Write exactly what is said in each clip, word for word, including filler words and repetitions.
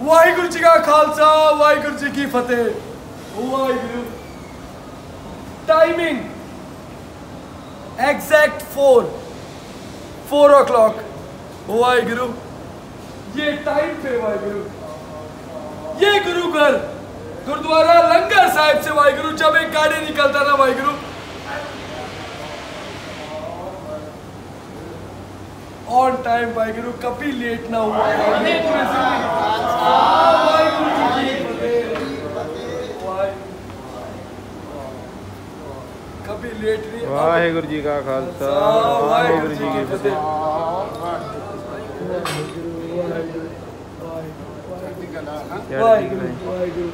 वाहिगुरु जी का खालसा, वाहिगुरु जी की फतेह। Waheguru. Timing exact four four o'clock. Waheguru ये टाइम पे वाहिगुरु, ये गुरु घर गुरुद्वारा लंगर साहिब से वाहिगुरु जब एक गाड़ी निकलता ना वाहिगुरु, ऑन टाइम वाहिगुरु, कभी लेट ना हुआ। वाहिगुरु जी की फतेह, कभी लेट नहीं। वाहिगुरु जी का खालसा, वाहिगुरु जी की फतेह। वाहिगुरु वाहिगुरु।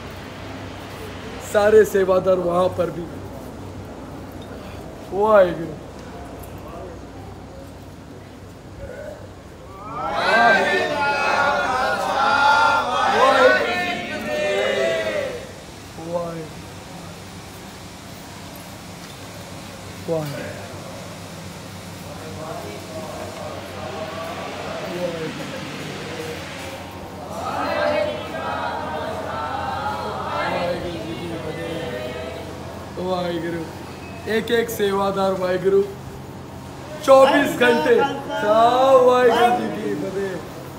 सारे सेवादार वहां पर भी। वाहिगुरु वाहिगुरु। एक एक सेवादार वाहिगुरु चौबीस घंटे। वाहिगुरु जी की फतेह।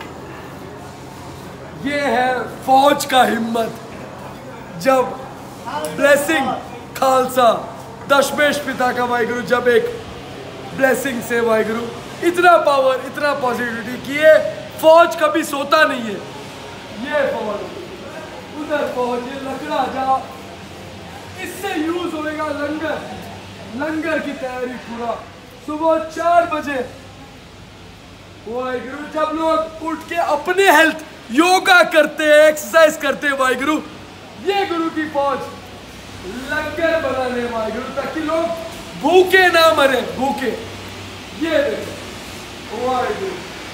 ये है फौज का हिम्मत। जब ब्लेसिंग खालसा दशमेश पिता का वाहिगुरु, जब एक ब्लेसिंग से वाहिगुरु इतना पावर, इतना पॉजिटिविटी कि ये फौज कभी सोता नहीं है। ये फौज उधर फौज, ये लकड़ा जा इससे यूज होएगा लंगर, लंगर की तैयारी पूरा सुबह चार बजे। वाहिगुरु जब लोग उठ के अपने हेल्थ योगा करते हैं, एक्सरसाइज करते हैं वाहिगुरु, ये गुरु की फौज लंगर बनाने वाहिगुरु, ताकि लोग भूखे ना मरे, भूखे। ये देखो वाहिगुरु,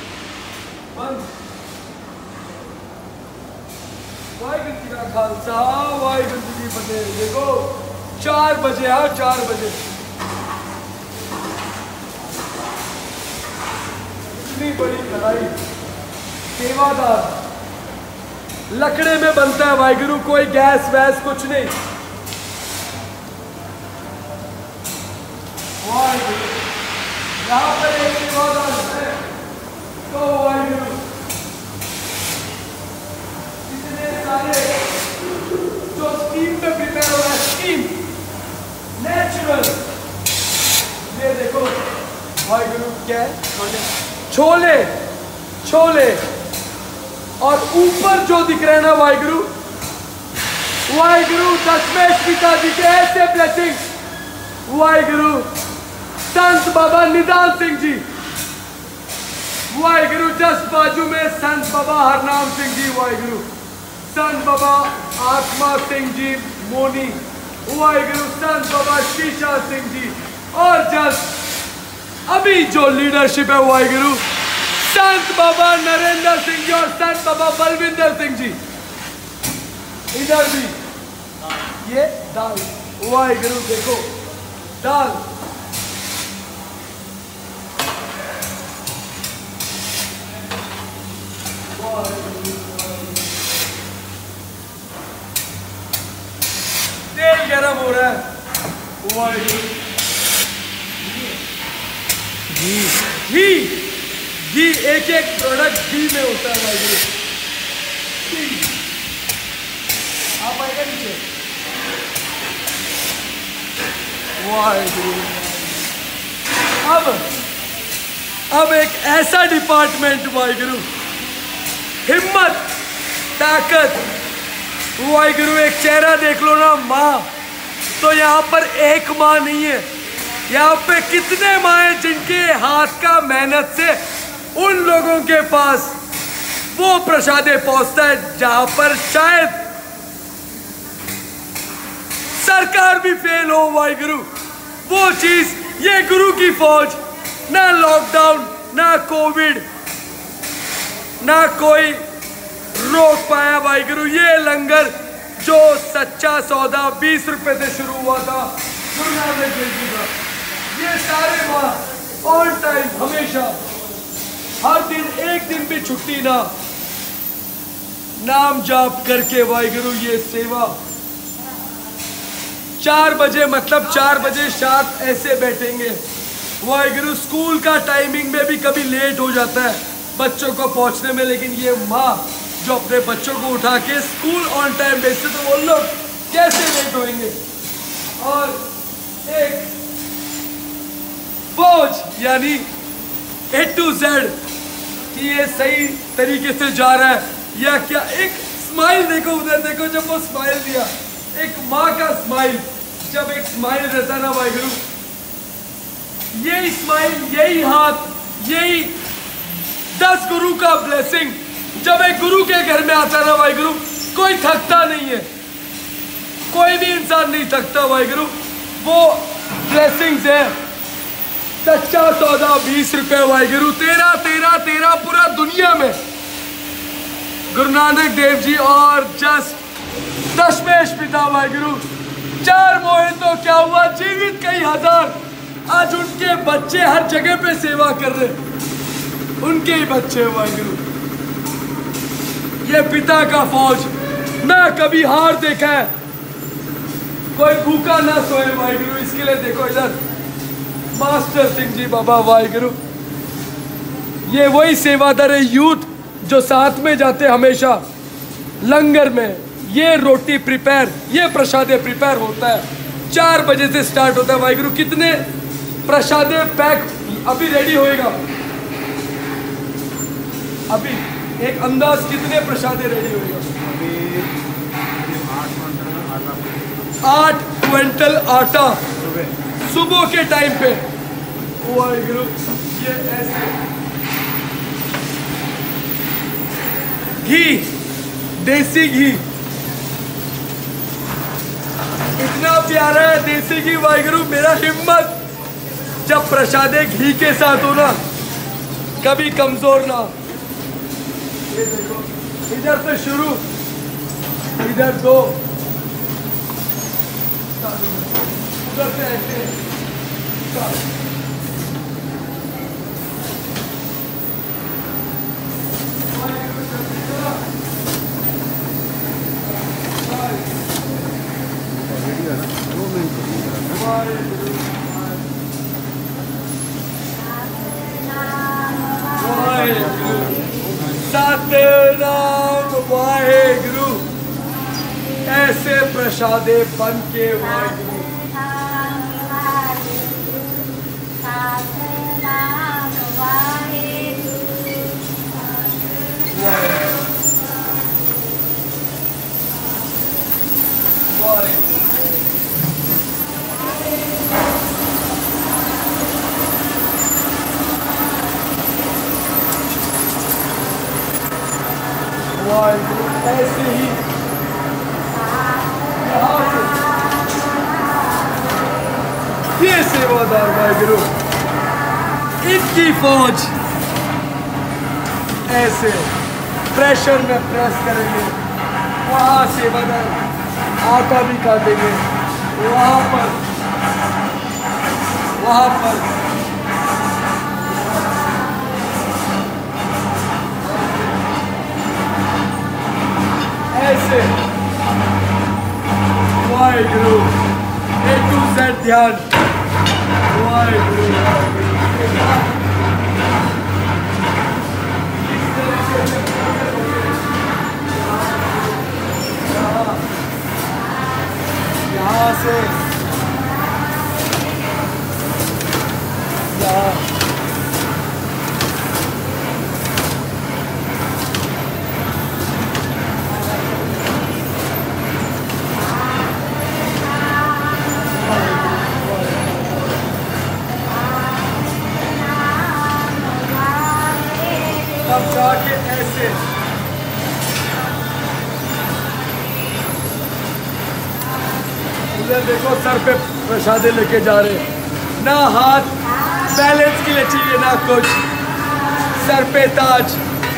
वाहिगुरु जी का खालसा, वाहिगुरु जी की फतेह। देखो चार बजे, हाँ चार बजे। इतनी बड़ी कढ़ाई सेवादार लकड़े में बनता है वाहिगुरु, कोई गैस वैस कुछ नहीं। वाहिगुरु यहाँ पर एक सेवादार है तो वाहिगुरु जो स्टीम पे प्रिपेयर हो रहा है, स्टीम नेचुरल। ये देखो वाहिगुरु क्या है, छोले छोले। और ऊपर जो दिख रहा है ना वाहिगुरु, वाहिगुरु दशमेश पिता जी के ऐसे ब्लेसिंग। वाहिगुरु संत बाबा निदान सिंह जी, वाहिगुरु जस्ट बाजू में संत बाबा हरनाम सिंह जी, वाहिगुरु संत बाबा आत्मा सिंह जी मोनी, वाहिगुरु संत बाबा शीशा सिंह जी, और जस्ट अभी जो लीडरशिप है वाहिगुरु संत बाबा नरेंद्र सिंह जी और संत बाबा बलविंदर सिंह जी। इधर भी ये दाल वाहिगुरु, देखो दाल। तेल गरम हो रहा है वाहिगुरु। घी घी घी एक एक प्रोडक्ट घी में होता है वाहिगुरु। आप आएगा नीचे वाहिगुरु। अब अब एक ऐसा डिपार्टमेंट वाहिगुरु, हिम्मत ताकत वाहिगुरु। एक चेहरा देख लो ना माँ, तो यहाँ पर एक माँ नहीं है, यहाँ पे कितने माँ हैं जिनके हाथ का मेहनत से उन लोगों के पास वो प्रसादे पहुंचता है जहां पर शायद सरकार भी फेल हो वाहिगुरु। वो चीज ये गुरु की फौज, ना लॉकडाउन, ना कोविड, ना कोई रोक पाया वाहिगुरु। ये लंगर जो सच्चा सौदा बीस रुपए से शुरू हुआ था गुरु नानक देव जी का, ये सारे माह ऑन टाइम हमेशा, हर दिन एक दिन भी छुट्टी ना, नाम जाप करके वाहिगुरु ये सेवा। चार बजे मतलब चार बजे शार्प ऐसे बैठेंगे वाहिगुरु। स्कूल का टाइमिंग में भी कभी लेट हो जाता है बच्चों को पहुंचने में, लेकिन ये माँ जो अपने बच्चों को उठा के स्कूल ऑन टाइम भेजते तो वो लोग कैसे लेट होंगे। और एक फौज यानी ए टू जेड कि ये सही तरीके से जा रहा है या क्या। एक स्माइल देखो उधर देखो, जब वो स्माइल दिया, एक माँ का स्माइल, जब एक स्माइल रहता ना वाहिगुरु, यही स्माइल, यही हाथ, यही दस गुरु का ब्लेसिंग जब एक गुरु के घर में आता ना वाहिगुरु, कोई थकता नहीं है, कोई भी इंसान नहीं थकता वाहिगुरु। वो ब्लेसिंग्स है। सच्चा सौदा बीस रुपए वाहिगुरु, तेरा तेरा तेरा पूरा दुनिया में गुरु नानक देव जी और जस्ट दशमेश पिता वाहिगुरु चार मोहे तो क्या हुआ, जीवित कई हजार। आज उनके बच्चे हर जगह पे सेवा कर रहे, उनके ही बच्चे वाहिगुरु। ये पिता का फौज ना कभी हार देखा है, कोई भूखा ना सोए वाहिगुरु। इसके लिए देखो इधर मास्टर सिंह जी बाबा वाहिगुरु, ये वही सेवादार यूथ जो साथ में जाते हमेशा लंगर में। ये रोटी प्रिपेयर, ये प्रसादे प्रिपेयर होता है, चार बजे से स्टार्ट होता है वाहिगुरु। कितने प्रसादे पैक अभी रेडी होएगा, अभी एक अंदाज कितने प्रसादे रेडी होएगा? आठ क्विंटल आटा सुबह के टाइम पे वाहिगुरु। ये ऐसे घी, देसी घी, इतना प्यारा है देसी घी वाहिगुरु। मेरा हिम्मत जब प्रसादे घी के साथ हो ना, कभी कमजोर ना। ये देखो इधर से शुरू, इधर दो, उधर से ऐसे। सतनाम वाहेगुरु, ऐसे प्रसादे बन के वाहेगुरु। ऐसे ही ये सेवादार वाहिगुरु, इनकी फौज ऐसे प्रेशर में प्रेस करेंगे। वहाँ सेवादार आटा भी काटेंगे, वहाँ पर वहाँ पर ऐसे वाहिगुरु ए टू जेड ध्यान वाहिगुरु। यहाँ से यहाँ तब जाके ऐसे उधर देखो सर पे प्रसादे लेके जा रहे, ना हाथ बैलेंस के लिए चाहिए ना कुछ, सर पे ताज।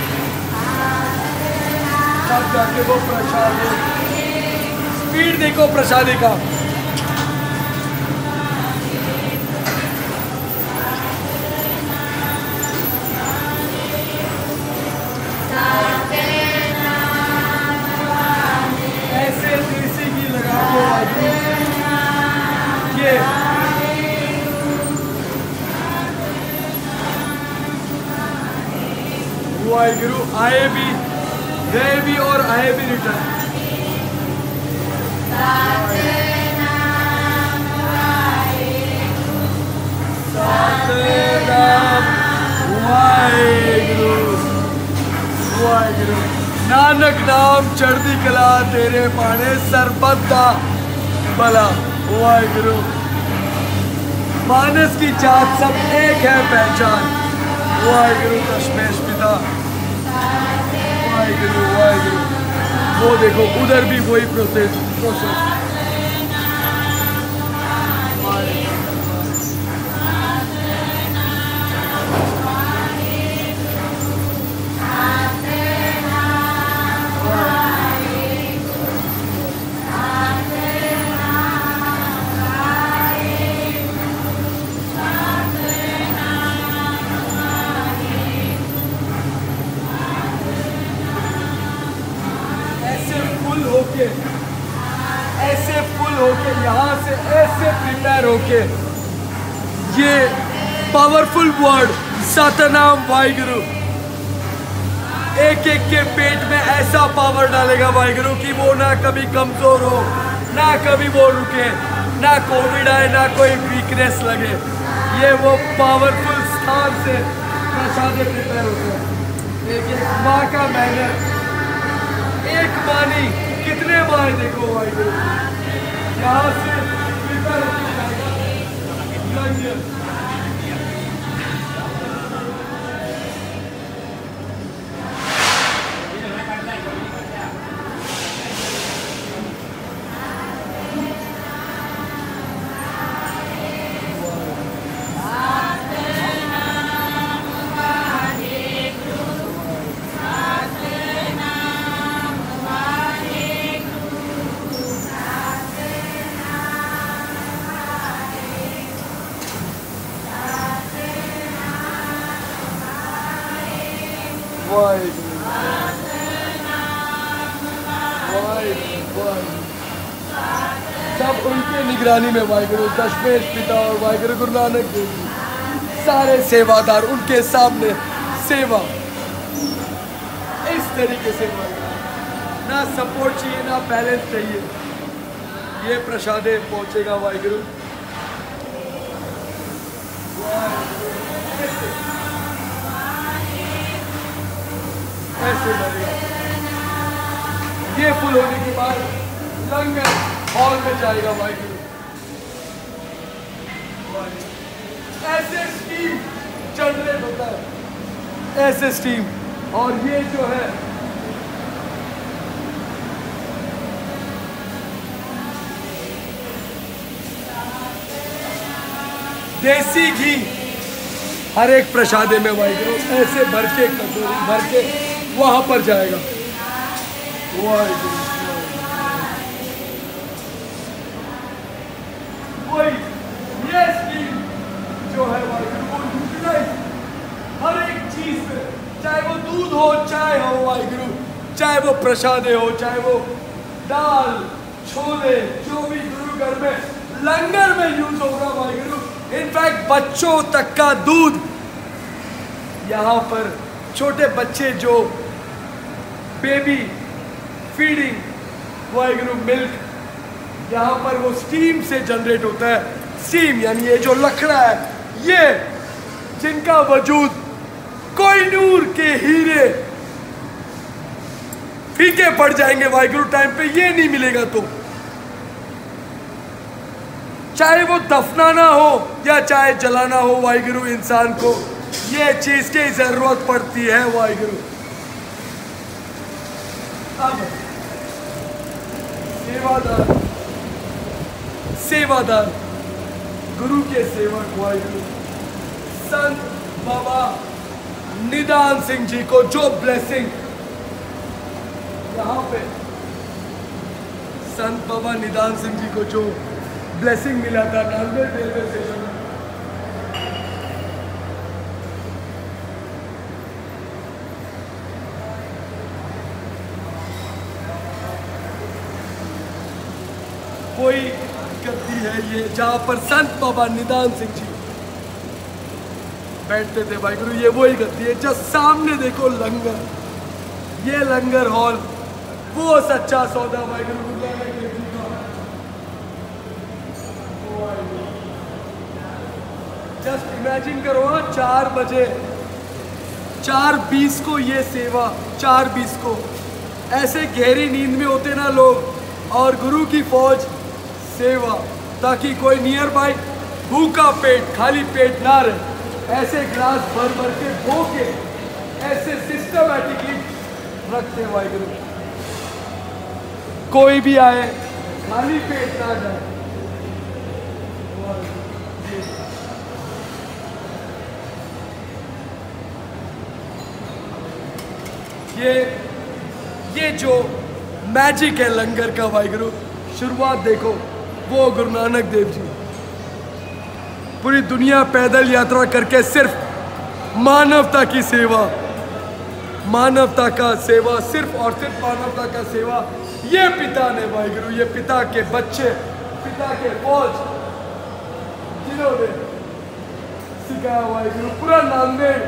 तब जाके वो प्रसादे, स्पीड देखो प्रसादे का। वाहिगुरु आए भी, गए भी और आए भी रिटर्न। सतनाम वाहिगुरु वाहिगुरु। नानक नाम चढ़दी कला तेरे पाने सरबत दा भला वाहिगुरु। मानस की जात सब एक है पहचान वाहिगुरु दशमेश पिता वाहिगुरु वाहिगुरु। वो देखो उधर भी वही प्रोसेस प्रोसेस ऐसे फुल होके यहाँ से ऐसे प्रिपेयर होके ये पावरफुल वर्ड सतनाम वाहिगुरु एक एक के पेट में ऐसा पावर डालेगा वाहिगुरु कि वो ना कभी कमजोर हो, ना कभी वो रुके, ना कोविड आए, ना कोई वीकनेस लगे। ये वो पावरफुल स्थान से प्रसाद प्रिपेयर होते हैं। एक एक माँ का मेहनत, एक मानी कितने माए देखो वाहिगुरु यहाँ से प्रिपेयर होके जाएगा। सब उनके निगरानी में वाहिगुरु दशमेश पिता और वाहिगुरु गुरु नानक देव जी सारे सेवादार उनके सामने सेवा इस तरीके से ना सपोर्ट चाहिए ना बैलेंस चाहिए। ये प्रसादे पहुंचेगा वाहिगुरु ऐसे बढ़ेगा। ये फुल होने के बाद लंगर हॉल में जाएगा वाहिगुरु। ऐसे स्टीम जनरेट होता है, ऐसे स्टीम। और ये जो है देसी घी हर एक प्रसादे में वाहिगुरु ऐसे भर के कटोरी भर के वहां पर जाएगा वाहिगुरु। वही ये स्कीम जो है वाहिगुरु वो यूटिलाइज हर एक चीज में, चाहे वो दूध हो, चाय हो वाहिगुरु, चाहे वो प्रसादे हो, चाहे वो दाल छोले, जो भी गुरु घर में लंगर में यूज होगा वाहिगुरु। इनफैक्ट बच्चों तक का दूध यहाँ पर, छोटे बच्चे जो बेबी फीडिंग वाहिगुरु मिल्क यहाँ पर वो स्टीम से जनरेट होता है। स्टीम यानी ये जो लकड़ा है, ये जिनका वजूद कोहिनूर के हीरे फीके पड़ जाएंगे वाहिगुरु टाइम पे, ये नहीं मिलेगा। तो चाहे वो दफनाना हो या चाहे जलाना हो वाहिगुरु, इंसान को ये चीज की जरूरत पड़ती है वाहिगुरु। अब सेवादार सेवादार गुरु के सेवक वाहिगुरु संत बाबा निदान सिंह जी को जो ब्लेसिंग यहाँ पे संत बाबा निदान सिंह जी को जो ब्लेसिंग मिला था नांदेड़ रेलवे स्टेशन में, कोई गद्दी है ये जहां पर संत बाबा निदान सिंह जी बैठते थे वाहिगुरु। ये वही गद्दी है। जस्ट सामने देखो लंगर, ये लंगर हॉल, वो सच्चा सौदा वाहिगुरु गुरु नानक देव जी का। जस्ट इमेजिन करो हाँ, चार बजे चार बीस को ये सेवा, चार बीस को ऐसे गहरी नींद में होते ना लोग, और गुरु की फौज सेवा, ताकि कोई नियर बाय भूखा पेट खाली पेट ना रहे। ऐसे ग्लास भर भर के धो के ऐसे सिस्टमैटिकली रखते वाहिगुरु, कोई भी आए खाली पेट ना जाए। ये ये जो मैजिक है लंगर का वाहिगुरु, शुरुआत देखो वो गुरु नानक देव जी पूरी दुनिया पैदल यात्रा करके सिर्फ मानवता की सेवा, मानवता का सेवा, सिर्फ और सिर्फ मानवता का सेवा। ये पिता ने वाहिगुरु, ये पिता के बच्चे, पिता के फौज, जिन्होंने सिखाया वाहिगुरु, पूरा नांदेड़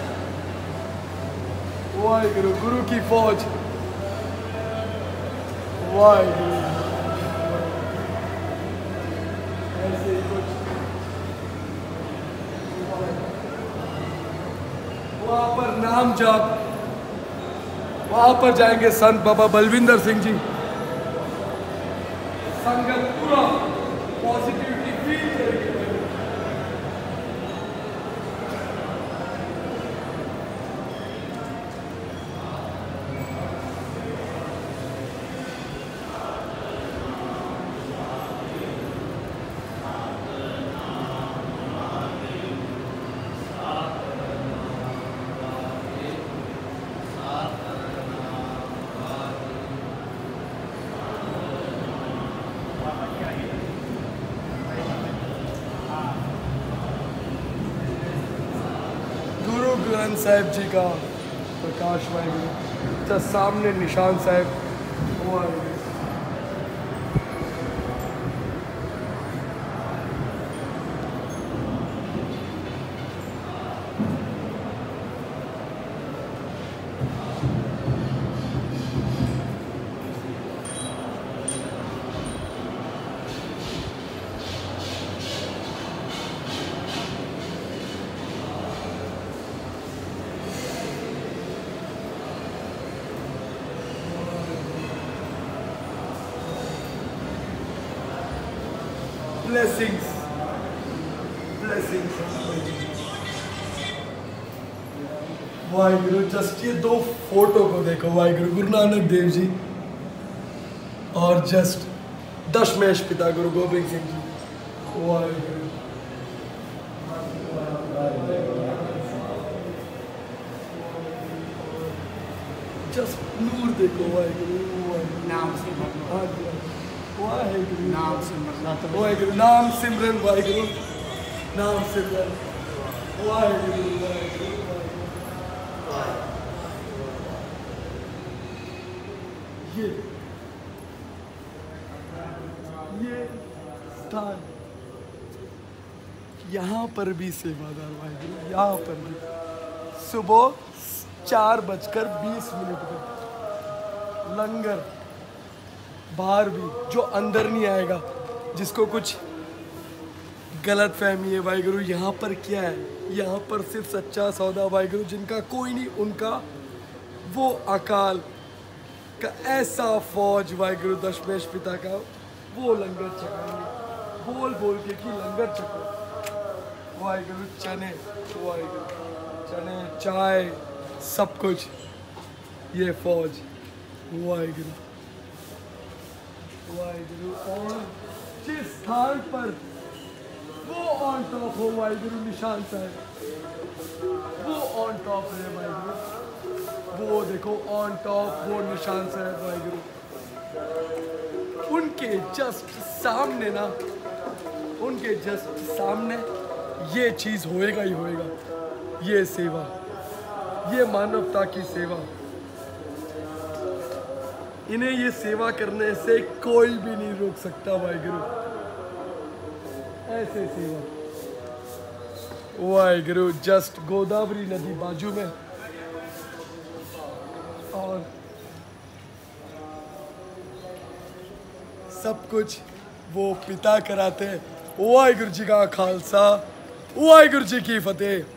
वाहिगुरु, गुरु की फौज वाहिगुरु। ऐसे ही कुछ वहां पर नाम जाप, वहां पर जाएंगे संत बाबा बलविंदर सिंह जी, संगत पूरा पॉजिटिविटी फील करेगी। ग्रंथ साहिब जी का प्रकाश वाहिगुरु, तो सामने Nishan Sahib Waheguru. Blessings, blessings. Waheguru, just ये दो फोटो को देखो वाहिगुरु, गुरु नानक देव जी और जस्ट दशमेश पिता गुरु गोबिंद सिंह जी। वाहिगुरु, जस्ट नूर देखो वाहिगुरु। नाम से भगवान, वाहिगुरु, नाम सिमरन, वाहिगुरु, नाम सिमरन वाहिगुरु, नाम सिमरन वाहिगुरु, वाहिगुरु। ये ये स्थान, यहाँ पर भी सेवादार वाहिगुरु, यहाँ पर भी सुबह चार बजकर बीस मिनट में लंगर, बाहर भी जो अंदर नहीं आएगा, जिसको कुछ गलत फहमी है वाहिगुरु, यहाँ पर क्या है, यहाँ पर सिर्फ सच्चा सौदा वाहिगुरु, जिनका कोई नहीं, उनका वो अकाल का ऐसा फौज वाहिगुरु, दशमेश पिता का वो लंगर छकाएंगे, बोल बोल के कि लंगर छको वाहिगुरु। चने वाहिगुरु, चने, चाय, सब कुछ, ये फौज वाहिगुरु, वाहिगुरु। और जिस स्थान पर वो ऑन टॉप हो वाहिगुरु, निशान साहब वो ऑन टॉप है वाहिगुरु, वो देखो ऑन टॉप, वो निशान साहब वाहिगुरु, उनके जस्ट सामने ना, उनके जस्ट सामने ये चीज़ होएगा ही होएगा, ये सेवा, ये मानवता की सेवा। इन्हें ये सेवा करने से कोई भी नहीं रोक सकता वाहिगुरु, ऐसे सेवा वाहिगुरु। जस्ट गोदावरी नदी बाजू में और सब कुछ वो पिता कराते हैं। वाहिगुरु जी का खालसा, वाहिगुरु जी की फतेह।